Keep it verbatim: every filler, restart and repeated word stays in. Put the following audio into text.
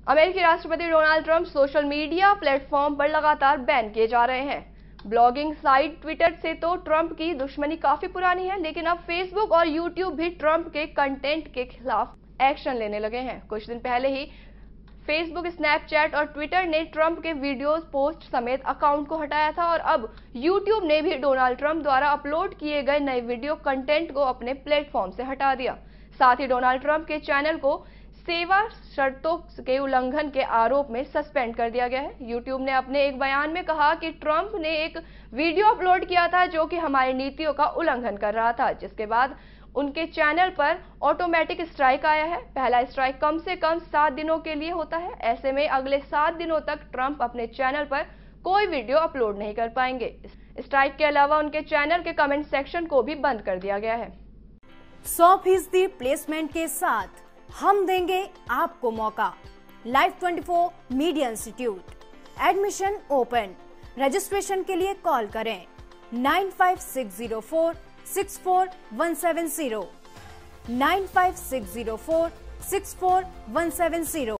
अमेरिकी राष्ट्रपति Donald Trump social media platform पर लगातार बैन किए जा रहे हैं। ब्लॉगिंग साइट ट्विटर से तो ट्रंप की दुश्मनी काफी पुरानी है, लेकिन अब फेसबुक और यूट्यूब भी ट्रंप के कंटेंट के खिलाफ एक्शन लेने लगे हैं। कुछ दिन पहले ही फेसबुक, स्नैपचैट और ट्विटर ने ट्रंप के वीडियोस, पोस्ट समेत अकाउंट को हटाया था और अब यूट्यूब ने भी डोनाल्ड ट्रंप द्वारा अपलोड किए गए नए वीडियो कंटेंट को अपने प्लेटफॉर्म से हटा दिया। साथ ही डोनाल्ड ट्रंप के चैनल को सेवा शर्तों के उल्लंघन के आरोप में सस्पेंड कर दिया गया है। यूट्यूब ने अपने एक बयान में कहा कि ट्रंप ने एक वीडियो अपलोड किया था जो कि हमारी नीतियों का उल्लंघन कर रहा था, जिसके बाद उनके चैनल पर ऑटोमेटिक स्ट्राइक आया है। पहला स्ट्राइक कम से कम सात दिनों के लिए होता है। ऐसे में अगले सात दिनों तक ट्रंप अपने चैनल पर कोई वीडियो अपलोड नहीं कर पाएंगे। स्ट्राइक के अलावा उनके चैनल के कमेंट सेक्शन को भी बंद कर दिया गया है। सौ फीसदी प्लेसमेंट के साथ हम देंगे आपको मौका। लाइव चौबीस media institute, admission open. Registration के लिए कॉल करें nine five six zero four six four one seven zero nine five six zero four six four one seven zero.